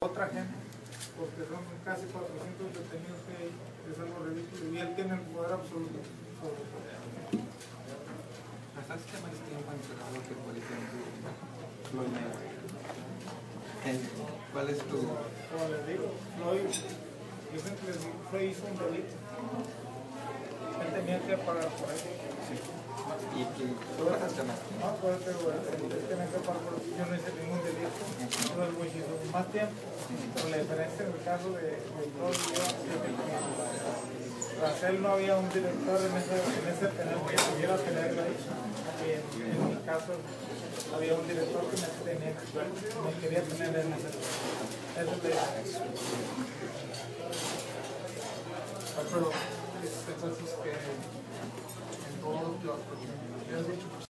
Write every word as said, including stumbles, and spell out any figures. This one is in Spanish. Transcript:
otra gente, porque son casi cuatrocientos detenidos que hay, es algo ridículo, y él tiene el poder absoluto sobre todo. Hasta este más tiempo encerrado que, por ejemplo, Floyd Mayweather. ¿Cuál es tu...? Como les digo, Floyd, yo siempre les digo, Floyd hizo un delito. Él tenía que pagar por eso. Sí. ¿Y que tú pasaste más tiempo? No, por eso, él tenía que pagar por eso. Yo no hice ningún delito. Entonces, Luis hizo más tiempo. Pero la diferencia en el caso de, de Floyd y yo, tras él no había un director en ese, en ese penal que pudiera tenerlo ahí. Y en, en mi caso había un director que me, tenía, me quería tener en ese penal. Eso es la diferencia. Alfredo, entonces que en todo lo que has dicho